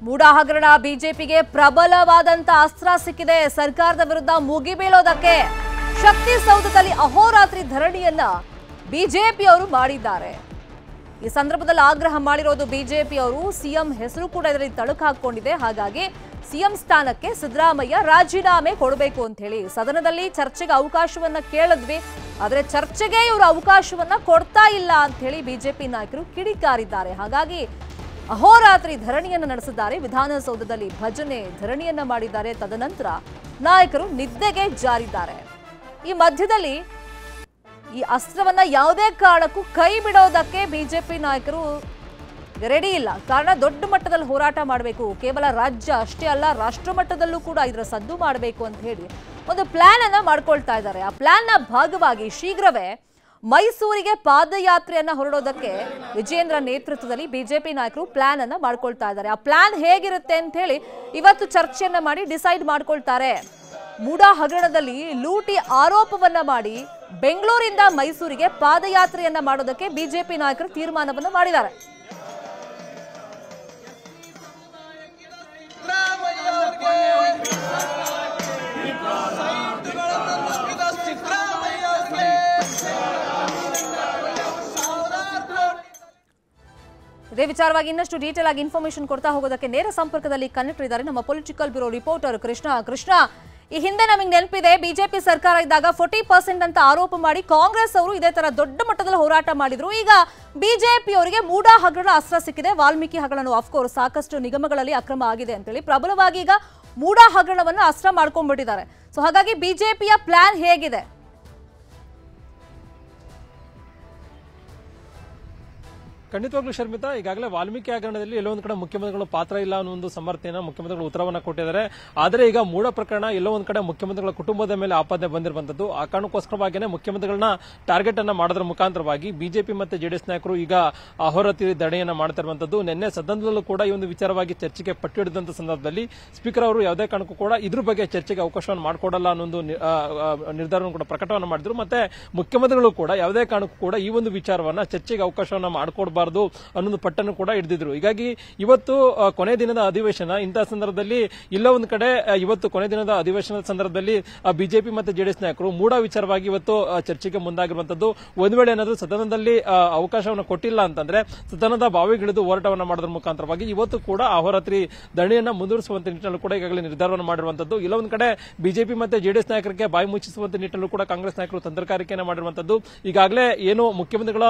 ಮೂಡಾ ಹಗರಣ ಬಿಜೆಪಿಗೆ ಪ್ರಬಲವಾದಂತ ಅಸ್ತ್ರ ಸಿಕ್ಕಿದೆ. ಸರ್ಕಾರದ ವಿರುದ್ಧ ಮುಗಿಬೀಳೋದಕ್ಕೆ ಶಕ್ತಿ ಸೌಧದಲ್ಲಿ ಅಹೋರಾತ್ರಿ ಧರಣಿಯನ್ನ ಬಿಜೆಪಿಯವರು ಮಾಡಿದ್ದಾರೆ. ಈ ಸಂದರ್ಭದಲ್ಲಿ ಆಗ್ರಹ ಮಾಡಿರೋದು ಬಿಜೆಪಿಯವರು. ಸಿಎಂ ಹೆಸರು ಕೂಡ ಇದರಲ್ಲಿ ತಳುಕು ಹಾಕೊಂಡಿದೆ. ಹಾಗಾಗಿ ಸಿಎಂ ಸ್ಥಾನಕ್ಕೆ ಸಿದ್ದರಾಮಯ್ಯ ರಾಜೀನಾಮೆ ಕೊಡಬೇಕು ಅಂತ ಹೇಳಿ ಸದನದಲ್ಲಿ ಚರ್ಚೆಗೆ ಅವಕಾಶವನ್ನ ಕೇಳಿದ್ವಿ. ಆದರೆ ಚರ್ಚೆಗೆ ಇವರು ಅವಕಾಶವನ್ನ ಕೊಡ್ತಾ ಇಲ್ಲ ಅಂತ ಹೇಳಿ ಬಿಜೆಪಿ ನಾಯಕರು ಕಿಡಿಕಾರಿದ್ದಾರೆ. ಹಾಗಾಗಿ ಅಹೋರಾತ್ರಿ ಧರಣಿಯನ್ನು ನಡೆಸಿದ್ದಾರೆ. ವಿಧಾನಸೌಧದಲ್ಲಿ ಭಜನೆ ಧರಣಿಯನ್ನ ಮಾಡಿದ್ದಾರೆ. ತದನಂತರ ನಾಯಕರು ನಿದ್ದೆಗೆ ಜಾರಿದ್ದಾರೆ. ಈ ಮಧ್ಯದಲ್ಲಿ ಈ ಅಸ್ತ್ರವನ್ನ ಯಾವುದೇ ಕಾರಣಕ್ಕೂ ಕೈ ಬಿಡೋದಕ್ಕೆ ಬಿಜೆಪಿ ನಾಯಕರು ರೆಡಿ ಇಲ್ಲ. ಕಾರಣ ದೊಡ್ಡ ಮಟ್ಟದಲ್ಲಿ ಹೋರಾಟ ಮಾಡಬೇಕು, ಕೇವಲ ರಾಜ್ಯ ಅಷ್ಟೇ ಅಲ್ಲ ರಾಷ್ಟ್ರ ಮಟ್ಟದಲ್ಲೂ ಕೂಡ ಇದರ ಸದ್ದು ಮಾಡಬೇಕು ಅಂತ ಹೇಳಿ ಒಂದು ಪ್ಲಾನ್ ಅನ್ನ ಮಾಡ್ಕೊಳ್ತಾ ಇದ್ದಾರೆ. ಆ ಪ್ಲಾನ್ ನ ಭಾಗವಾಗಿ ಶೀಘ್ರವೇ ಮೈಸೂರಿಗೆ ಪಾದಯಾತ್ರೆಯನ್ನ ಹೊರಡೋದಕ್ಕೆ ವಿಜೇಂದ್ರ ನೇತೃತ್ವದಲ್ಲಿ ಬಿಜೆಪಿ ನಾಯಕರು ಪ್ಲಾನ್ ಅನ್ನ ಮಾಡ್ಕೊಳ್ತಾ ಇದ್ದಾರೆ. ಆ ಪ್ಲಾನ್ ಹೇಗಿರುತ್ತೆ ಅಂತ ಹೇಳಿ ಇವತ್ತು ಚರ್ಚೆಯನ್ನ ಮಾಡಿ ಡಿಸೈಡ್ ಮಾಡ್ಕೊಳ್ತಾರೆ. ಮೂಡಾ ಹಗರಣದಲ್ಲಿ ಲೂಟಿ ಆರೋಪವನ್ನ ಮಾಡಿ ಬೆಂಗಳೂರಿಂದ ಮೈಸೂರಿಗೆ ಪಾದಯಾತ್ರೆಯನ್ನ ಮಾಡೋದಕ್ಕೆ ಬಿಜೆಪಿ ನಾಯಕರು ತೀರ್ಮಾನವನ್ನು ಮಾಡಿದ್ದಾರೆ. ಇದೇ ವಿಚಾರವಾಗಿ ಇನ್ನಷ್ಟು ಡೀಟೇಲ್ ಆಗಿ ಇನ್ಫಾರ್ಮೇಶನ್ ಕೊಡ್ತಾ ಹೋಗೋದಕ್ಕೆ ನೇರ ಸಂಪರ್ಕದಲ್ಲಿ ಕನೆಕ್ಟ್ ಇದ್ದಾರೆ ನಮ್ಮ ಪೊಲಿಟಿಕಲ್ ಬ್ಯೂರೋ ರಿಪೋರ್ಟರ್ ಕೃಷ್ಣ. ಈ ಹಿಂದೆ ನಮಗೆ ನೆನಪಿದೆ, ಬಿಜೆಪಿ ಸರ್ಕಾರ ಇದ್ದಾಗ 40% ಅಂತ ಆರೋಪ ಮಾಡಿ ಕಾಂಗ್ರೆಸ್ ಅವರು ಇದೇ ತರ ದೊಡ್ಡ ಮಟ್ಟದಲ್ಲಿ ಹೋರಾಟ ಮಾಡಿದ್ರು. ಈಗ ಬಿಜೆಪಿ ಅವರಿಗೆ ಮೂಡಾ ಹಗರಣ ಅಸ್ತ್ರ ಸಿಕ್ಕಿದೆ. ವಾಲ್ಮೀಕಿ ಹಗರಣ ಆಫ್ಕೋರ್ಸ್ ಸಾಕಷ್ಟು ನಿಗಮಗಳಲ್ಲಿ ಅಕ್ರಮ ಆಗಿದೆ ಅಂತೇಳಿ ಪ್ರಬಲವಾಗಿ ಈಗ ಮೂಡಾ ಹಗರಣವನ್ನು ಅಸ್ತ್ರ ಮಾಡ್ಕೊಂಡ್ಬಿಟ್ಟಿದ್ದಾರೆ. ಸೊ ಹಾಗಾಗಿ ಬಿಜೆಪಿಯ ಪ್ಲಾನ್ ಹೇಗಿದೆ? ಖಂಡಿತವಾಗ್ಲೂ ಶರ್ಮಿತಾ, ಈಗಾಗಲೇ ವಾಲ್ಮೀಕಿ ಹಗರಣದಲ್ಲಿ ಎಲ್ಲೋ ಒಂದು ಕಡೆ ಮುಖ್ಯಮಂತ್ರಿಗಳ ಪಾತ್ರ ಇಲ್ಲ ಅನ್ನೋ ಒಂದು ಸಮರ್ಥನೆಯನ್ನು ಮುಖ್ಯಮಂತ್ರಿಗಳು ಉತ್ತರವನ್ನ ಕೊಟ್ಟಿದ್ದಾರೆ. ಆದರೆ ಈಗ ಮೂಡ ಪ್ರಕರಣ ಎಲ್ಲೋ ಒಂದು ಕಡೆ ಮುಖ್ಯಮಂತ್ರಿಗಳ ಕುಟುಂಬದ ಮೇಲೆ ಆಪಾದನೆ ಬಂದಿರುವಂತದ್ದು. ಆ ಕಾರಣಕ್ಕೋಸ್ಕರವಾಗಿಯೇ ಮುಖ್ಯಮಂತ್ರಿಗಳನ್ನ ಟಾರ್ಗೆಟ್ ಅನ್ನ ಮಾಡೋದ್ರ ಮುಖಾಂತರವಾಗಿ ಬಿಜೆಪಿ ಮತ್ತು ಜೆಡಿಎಸ್ ನಾಯಕರು ಈಗ ಅಹೋರಾತ್ರಿ ಧರಣಿಯನ್ನ ಮಾಡ್ತಿರುವಂತದ್ದು. ನಿನ್ನೆ ಸದನದಲ್ಲೂ ಕೂಡ ಈ ಒಂದು ವಿಚಾರವಾಗಿ ಚರ್ಚೆಗೆ ಪಟ್ಟು ಹಿಡಿದಂತ ಸಂದರ್ಭದಲ್ಲಿ ಸ್ಪೀಕರ್ ಅವರು ಯಾವುದೇ ಕಾರಣಕ್ಕೂ ಕೂಡ ಇದ್ರ ಬಗ್ಗೆ ಚರ್ಚೆಗೆ ಅವಕಾಶವನ್ನು ಮಾಡಿಕೊಡಲ್ಲ ಅನ್ನೋ ನಿರ್ಧಾರವನ್ನು ಕೂಡ ಪ್ರಕಟವನ್ನು ಮಾಡಿದ್ರು. ಮತ್ತೆ ಮುಖ್ಯಮಂತ್ರಿಗಳು ಕೂಡ ಯಾವುದೇ ಕಾರಣಕ್ಕೂ ಕೂಡ ಈ ಒಂದು ವಿಚಾರವನ್ನ ಚರ್ಚೆಗೆ ಅವಕಾಶವನ್ನ ಮಾಡಿಕೊಡಬಾರದು ಅನ್ನೊಂದು ಪಟ್ಟನ್ನು ಕೂಡ ಹಿಡಿದಿದ್ರು. ಹೀಗಾಗಿ ಇವತ್ತು ಕೊನೆ ದಿನದ ಅಧಿವೇಶನ ಇಂತಹ ಸಂದರ್ಭದಲ್ಲಿ ಇಲ್ಲ ಒಂದು ಕಡೆ ಇವತ್ತು ಕೊನೆ ದಿನದ ಅಧಿವೇಶನದ ಸಂದರ್ಭದಲ್ಲಿ ಬಿಜೆಪಿ ಮತ್ತು ಜೆಡಿಎಸ್ ನಾಯಕರು ಮೂಡಾ ವಿಚಾರವಾಗಿ ಇವತ್ತು ಚರ್ಚೆಗೆ ಮುಂದಾಗಿರುವಂತದ್ದು. ಒಂದು ವೇಳೆ ಏನಾದರೂ ಸದನದಲ್ಲಿ ಅವಕಾಶವನ್ನು ಕೊಟ್ಟಿಲ್ಲ ಅಂತಂದ್ರೆ ಸದನದ ಬಾವಿಗಿಳಿದು ಹೋರಾಟವನ್ನು ಮಾಡೋದ್ರ ಮುಖಾಂತರವಾಗಿ ಇವತ್ತು ಕೂಡ ಅಹೋರಾತ್ರಿ ಧರಣಿಯನ್ನ ಮುಂದುವರಿಸುವಂತ ನಿಟ್ಟಿನಲ್ಲೂ ಕೂಡ ಈಗಾಗಲೇ ನಿರ್ಧಾರವನ್ನು ಮಾಡಿರುವಂತದ್ದು. ಇಲ್ಲ ಒಂದು ಕಡೆ ಬಿಜೆಪಿ ಮತ್ತು ಜೆಡಿಎಸ್ ನಾಯಕರಿಗೆ ಬಾಯಿ ಮುಚ್ಚಿಸುವಂತ ನಿಟ್ಟಿನಲ್ಲೂ ಕೂಡ ಕಾಂಗ್ರೆಸ್ ನಾಯಕರು ತಂತ್ರಗಾರಿಕೆಯನ್ನು ಮಾಡಿರುವಂತದ್ದು. ಈಗಾಗಲೇ ಏನು ಮುಖ್ಯಮಂತ್ರಿಗಳ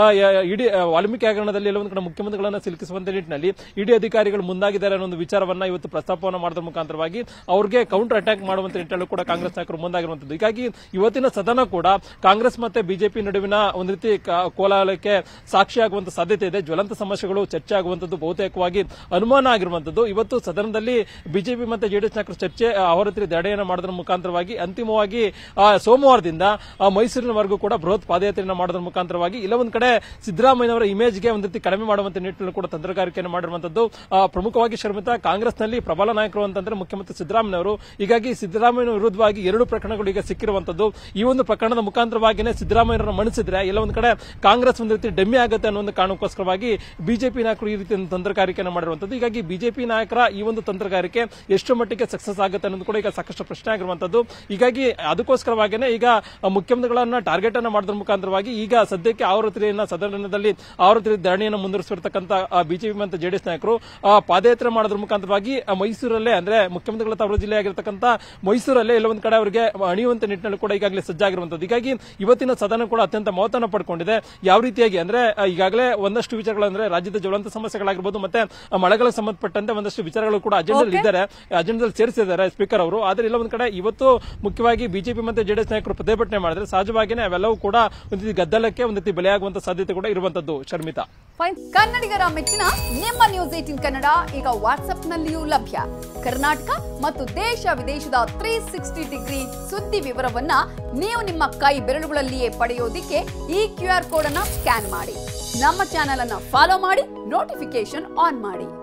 ಇಡೀ ವಾಲ್ಮೀಕಿ ಹಗರಣದಲ್ಲಿ ಎಲ್ಲ ಒಂದು ಕಡೆ ಮುಖ್ಯಮಂತ್ರಿಗಳನ್ನ ಸಿಲುಕಿಸುವಂತ ನಿಟ್ಟಿನಲ್ಲಿ ಇಡಿ ಅಧಿಕಾರಿಗಳು ಮುಂದಾಗಿದ್ದಾರೆ ಅನ್ನೋ ಒಂದು ವಿಚಾರವನ್ನ ಇವತ್ತು ಪ್ರಸ್ತಾಪವನ್ನು ಮಾಡೋದ್ರ ಮುಖಾಂತರವಾಗಿ ಅವರಿಗೆ ಕೌಂಟರ್ ಅಟ್ಯಾಕ್ ಮಾಡುವಂತ ನಿಟ್ಟಿನಲ್ಲೂ ಕೂಡ ಕಾಂಗ್ರೆಸ್ ನಾಯಕರು ಮುಂದಾಗಿರುವಂತದ್ದು. ಹೀಗಾಗಿ ಇವತ್ತಿನ ಸದನ ಕೂಡ ಕಾಂಗ್ರೆಸ್ ಮತ್ತೆ ಬಿಜೆಪಿ ನಡುವಿನ ಒಂದು ರೀತಿ ಕೋಲಾಹಲಕ್ಕೆ ಸಾಕ್ಷಿಯಾಗುವಂತ ಸಾಧ್ಯತೆ ಇದೆ. ಜ್ವಲಂತ ಸಮಸ್ಯೆಗಳು ಚರ್ಚೆ ಆಗುವಂತದ್ದು ಬಹುತೇಕವಾಗಿ ಅನುಮಾನ ಆಗಿರುವಂತದ್ದು. ಇವತ್ತು ಸದನದಲ್ಲಿ ಬಿಜೆಪಿ ಮತ್ತೆ ಜೆಡಿಎಸ್ ನಾಯಕರು ಚರ್ಚೆ ಅಹೋರಾತ್ರಿ ಧರಣಿಯನ್ನು ಮಾಡೋದ್ರ ಮುಖಾಂತರವಾಗಿ ಅಂತಿಮವಾಗಿ ಸೋಮವಾರದಿಂದ ಮೈಸೂರಿನವರೆಗೂ ಕೂಡ ಬೃಹತ್ ಪಾದಯಾತ್ರೆಯನ್ನು ಮಾಡೋದ್ರ ಮುಖಾಂತರವಾಗಿ ಇಲ್ಲ ಒಂದು ಕಡೆ ಸಿದ್ದರಾಮಯ್ಯನವರ ಇಮೇಜ್ಗೆ ಒಂದು ರೀತಿ ಕಡಿಮೆ ಮಾಡುವಂತ ನಿಟ್ಟಿನಲ್ಲಿ ಕೂಡ ತಂತ್ರಗಾರಿಕೆಯನ್ನು ಮಾಡಿರುವಂತದ್ದು. ಪ್ರಮುಖವಾಗಿ ಶರ್ಮಿತಾ, ಕಾಂಗ್ರೆಸ್ನಲ್ಲಿ ಪ್ರಬಲ ನಾಯಕರು ಅಂತಂದ್ರೆ ಮುಖ್ಯಮಂತ್ರಿ ಸಿದ್ದರಾಮಯ್ಯನವರು. ಹೀಗಾಗಿ ಸಿದ್ದರಾಮಯ್ಯ ವಿರುದ್ಧವಾಗಿ 2 ಪ್ರಕರಣಗಳು ಈಗ ಸಿಕ್ಕಿರುವಂತದ್ದು. ಈ ಒಂದು ಪ್ರಕರಣದ ಮುಖಾಂತರವಾಗಿಯೇ ಸಿದ್ದರಾಮಯ್ಯರನ್ನು ಮಣಿಸಿದ್ರೆ ಎಲ್ಲ ಒಂದು ಕಡೆ ಕಾಂಗ್ರೆಸ್ ಒಂದು ರೀತಿ ಡೆಮ್ಮಿ ಆಗುತ್ತೆ ಅನ್ನೋ ಒಂದು ಕಾರಣಕ್ಕೋಸ್ಕರವಾಗಿ ಬಿಜೆಪಿ ನಾಯಕರು ಈ ರೀತಿ ತಂತ್ರಗಾರಿಕೆಯನ್ನು ಮಾಡಿರುವಂತದ್ದು. ಹೀಗಾಗಿ ಬಿಜೆಪಿ ನಾಯಕರ ಈ ಒಂದು ತಂತ್ರಗಾರಿಕೆ ಎಷ್ಟು ಮಟ್ಟಿಗೆ ಸಕ್ಸಸ್ ಆಗುತ್ತೆ ಅನ್ನೋದು ಕೂಡ ಈಗ ಸಾಕಷ್ಟು ಪ್ರಶ್ನೆ ಆಗಿರುವಂತದ್ದು. ಹೀಗಾಗಿ ಅದಕ್ಕೋಸ್ಕರವಾಗಿಯೇ ಈಗ ಮುಖ್ಯಮಂತ್ರಿಗಳನ್ನ ಟಾರ್ಗೆಟ್ ಅನ್ನು ಮಾಡೋದ್ರ ಮುಖಾಂತರವಾಗಿ ಈಗ ಸದ್ಯಕ್ಕೆ ಅಹೋರಾತ್ರಿಯನ್ನ ಸದನದಲ್ಲಿ ಅಹೋರಾತ್ರಿ ಧರಣಿಯನ್ನು ಮುಂದುವರಿಸಿರ್ತಕ್ಕಂಥ ಬಿಜೆಪಿ ಮತ್ತು ಜೆಡಿಎಸ್ ನಾಯಕರು ಪಾದಯಾತ್ರೆ ಮಾಡೋದ್ರ ಮುಖಾಂತರವಾಗಿ ಮೈಸೂರಲ್ಲೇ ಅಂದ್ರೆ ಮುಖ್ಯಮಂತ್ರಿಗಳ ತವರು ಜಿಲ್ಲೆಯಾಗಿರ್ತಕ್ಕಂಥ ಮೈಸೂರಲ್ಲೇ ಎಲ್ಲ ಒಂದು ಕಡೆ ಅವರಿಗೆ ಅಣಿಯುವಂತ ನಿಟ್ಟಿನಲ್ಲಿ ಕೂಡ ಈಗಾಗಲೇ ಸಜ್ಜಾಗಿರುವಂತದ್ದು. ಹೀಗಾಗಿ ಇವತ್ತಿನ ಸದನ ಕೂಡ ಅತ್ಯಂತ ಮಹತ್ವವನ್ನು ಪಡ್ಕೊಂಡಿದೆ. ಯಾವ ರೀತಿಯಾಗಿ ಅಂದ್ರೆ ಈಗಾಗಲೇ ಒಂದಷ್ಟು ವಿಚಾರಗಳಂದ್ರೆ ರಾಜ್ಯದ ಜ್ವಲಂತ ಸಮಸ್ಯೆಗಳಾಗಿರ್ಬೋದು ಮತ್ತೆ ಮಳೆಗಳಿಗೆ ಸಂಬಂಧಪಟ್ಟಂತೆ ಒಂದಷ್ಟು ವಿಚಾರಗಳು ಕೂಡ ಅಜೆಂಡಾದಲ್ಲಿ ಸೇರಿಸಿದ್ದಾರೆ ಸ್ಪೀಕರ್ ಅವರು. ಆದರೆ ಇಲ್ಲ ಒಂದು ಕಡೆ ಇವತ್ತು ಮುಖ್ಯವಾಗಿ ಬಿಜೆಪಿ ಮತ್ತು ಜೆಡಿಎಸ್ ನಾಯಕರು ಪ್ರತಿಭಟನೆ ಮಾಡಿದ್ರೆ ಸಹಜವಾಗಿಯೇ ಅವೆಲ್ಲವೂ ಕೂಡ ಒಂದು ರೀತಿ ಗದ್ದಲಕ್ಕೆ ಒಂದು ರೀತಿ ಬಲಿಯಾಗುವಂತ ಸಾಧ್ಯತೆ ಕೂಡ ಇರುವಂತದ್ದು. ಶರ್ಮಿತಾ, ಕನ್ನಡಿಗರ ಮೆಚ್ಚಿನ ನಿಮ್ಮ ನ್ಯೂಸ್ 18 ಕನ್ನಡ ಈಗ ವಾಟ್ಸ್ಆಪ್ನಲ್ಲಿಯೂ ಲಭ್ಯ. ಕರ್ನಾಟಕ ಮತ್ತು ದೇಶ ವಿದೇಶದ 360 ಡಿಗ್ರಿ ಸುದ್ದಿ ವಿವರವನ್ನ ನೀವು ನಿಮ್ಮ ಕೈ ಬೆರಳುಗಳಲ್ಲಿಯೇ ಪಡೆಯೋದಿಕ್ಕೆ ಈ QR ಕೋಡ್ ಅನ್ನ ಸ್ಕ್ಯಾನ್ ಮಾಡಿ. ನಮ್ಮ ಚಾನೆಲ್ ಅನ್ನ ಫಾಲೋ ಮಾಡಿ, ನೋಟಿಫಿಕೇಶನ್ ಆನ್ ಮಾಡಿ.